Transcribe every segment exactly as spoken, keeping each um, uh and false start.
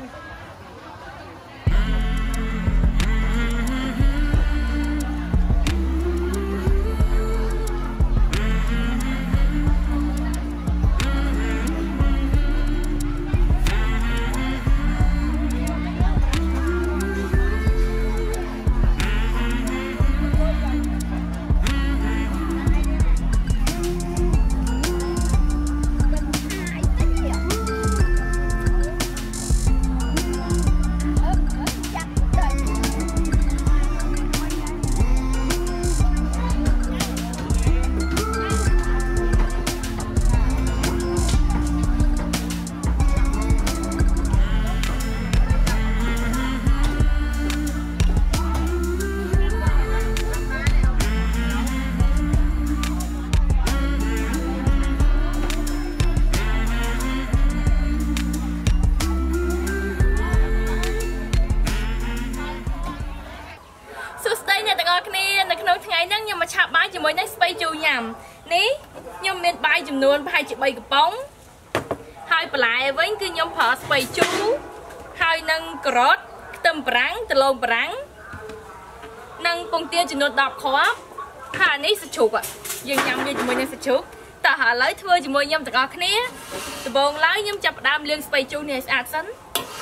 ជាមួយនឹងស្ពៃជូរញ៉ាំនេះខ្ញុំមានបាយចំនួនប្រហែលជាបីកំប៉ុងហើយបន្លែវិញគឺខ្ញុំប្រើស្ពៃជូរហើយនឹងការ៉ុតខ្ទឹមបារាំងដលងបារាំងនិងពងទាចំនួនដប់គ្រាប់ហើយនេះសាច់ជ្រូកយើងញ៉ាំវាជាមួយនឹងសាច់ជ្រូកតើឥឡូវធ្វើជាមួយខ្ញុំទាំងអស់គ្នាដំបូងឡើយខ្ញុំចាប់ផ្ដើមលាងស្ពៃជូរនេះឲ្យស្អាតសិន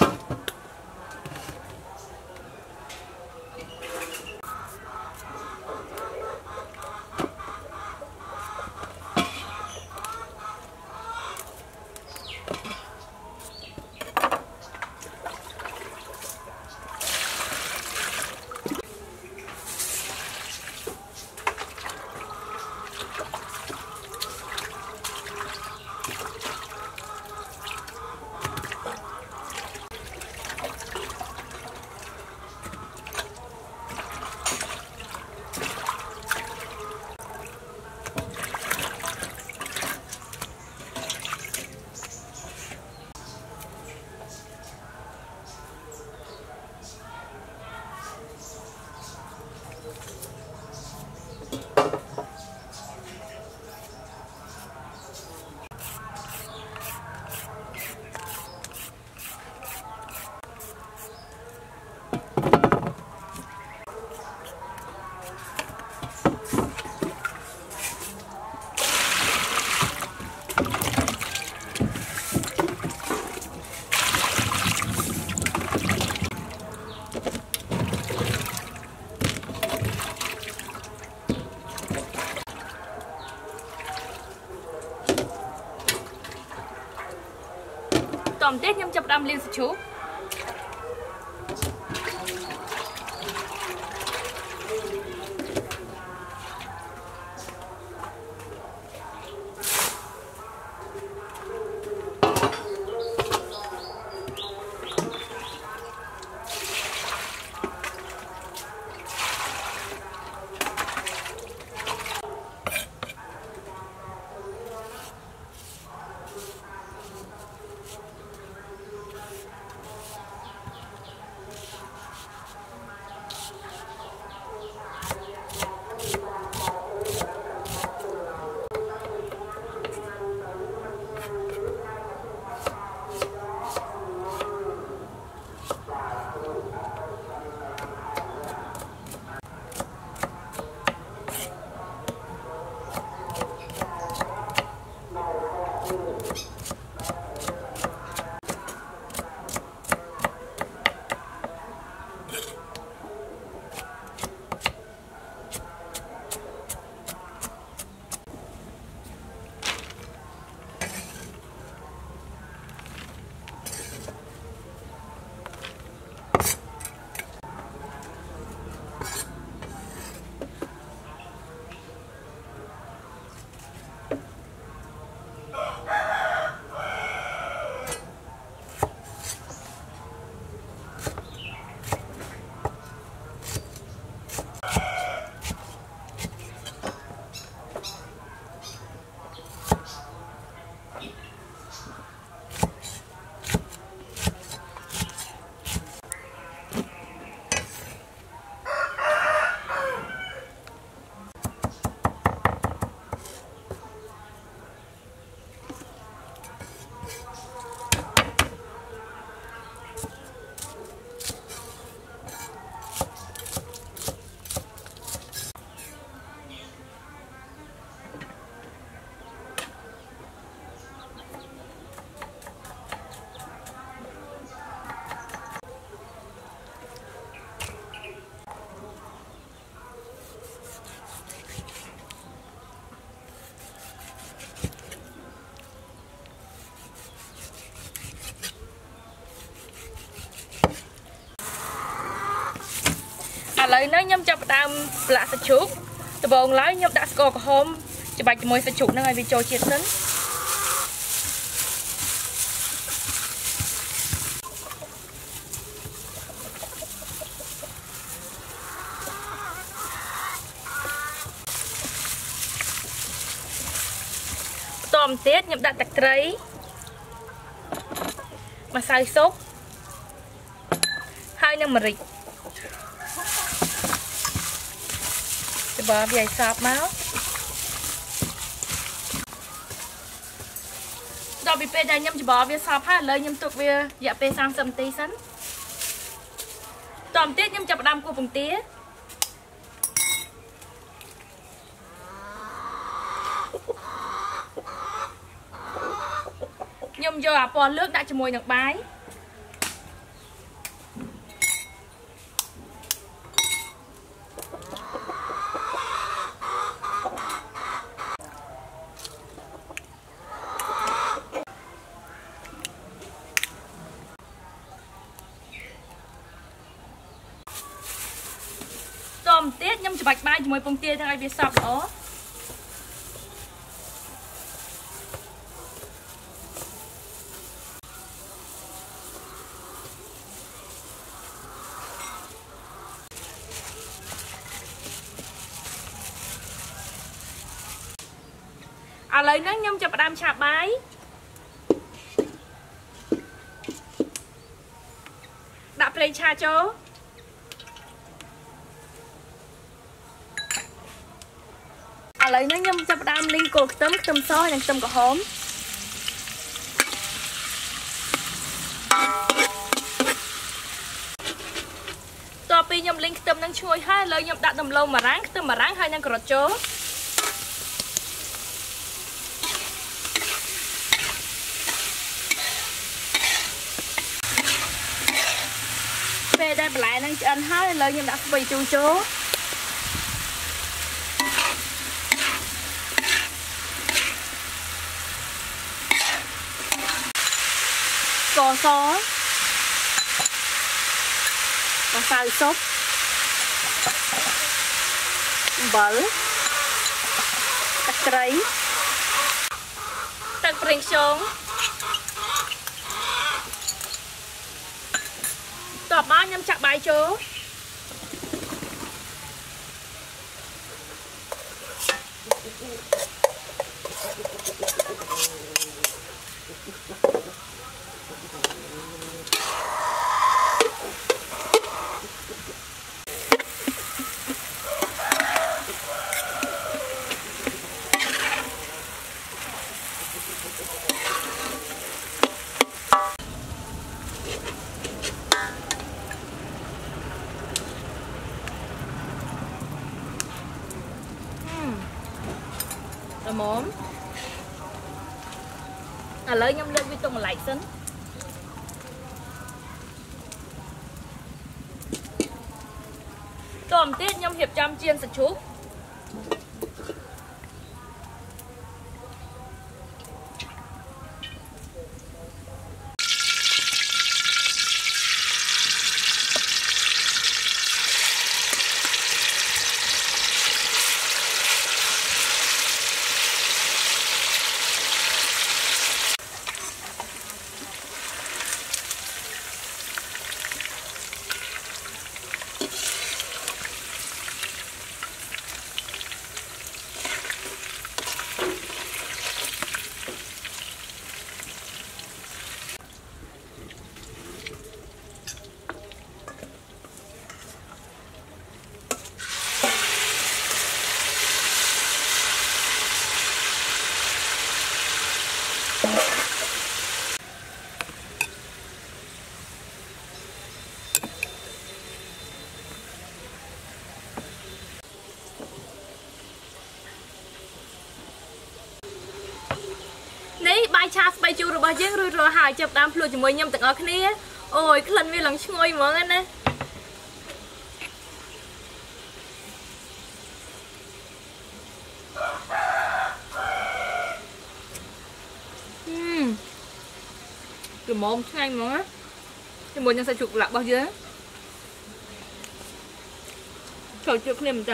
តោះទៀតខ្ញុំចាប់ផ្ដើមលាងសាច់ជ្រូក lấy nó nhâm chập đam lạ sạch chúc từ bông lái nhâm đã score của hôm chỉ bạch môi sạch chúc nó ngay vì trôi chiết sấn tôm tiết nhâm đã tạch trấy mà xay sốt hai năm mà rịch thì bỏ về sọp máu đó bị pe đây nhâm chỉ bỏ về sọp ha lời nhâm tục về dạ pe sang sầm tí sắn tôm tiết nhâm chập đam của vùng tía nhâm vô à po nước đã cho mùi nước bái tôm tiết nhâm cho bạch bay cho mùi bông tia thằng ai biết sọp đó à lấy nó nhâm cho đam chạp bái đạp lên cha chó à lấy nó nhâm cho đam linh cột tấm tấm soi này tấm có hóm to pi nhâm linh tấm đang chui hai lấy nhâm đặt tầm lâu mà ráng tấm mà ráng hai năng cột chó đây lại đang ăn hết lời nhưng đã bị chu chố cò xó và xào sốt bở cắt trấy tật phình xuống tọp bao nhâm chặt bài chố món à lấy nhâm lên với tùng lại xính tôm tiết nhâm hiệp trăm chiên sạch chút bài cha bài chu rồi bài giếng rồi rồi hài chụp đám lùi cho mười nhâm từng ở cái này ôi cái lần vi lần ngồi món anh này cái món ngon món á cái món nhân sẽ chụp lại bao nhiêu ចូលជួបគ្នាមែនតើ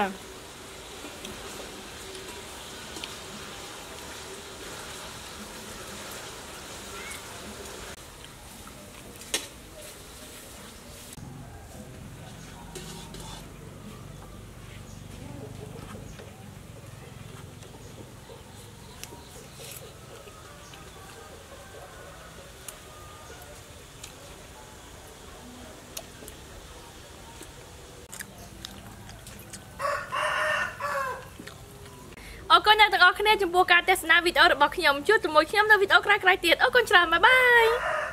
អរគុណអ្នកទាំងអស់គ្នាចំពោះការទស្សនាវីដេអូរបស់ខ្ញុំជួបជាមួយខ្ញុំនៅវីដេអូក្រោយៗទៀតអរគុណច្រើនបាយបាយ